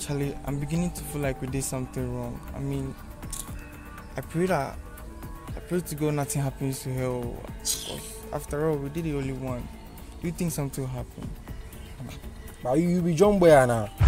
Charlie, I'm beginning to feel like we did something wrong. I mean, I pray to God nothing happens to her. After all, we did the only one. Do you think something will happen? But you be John Boy now.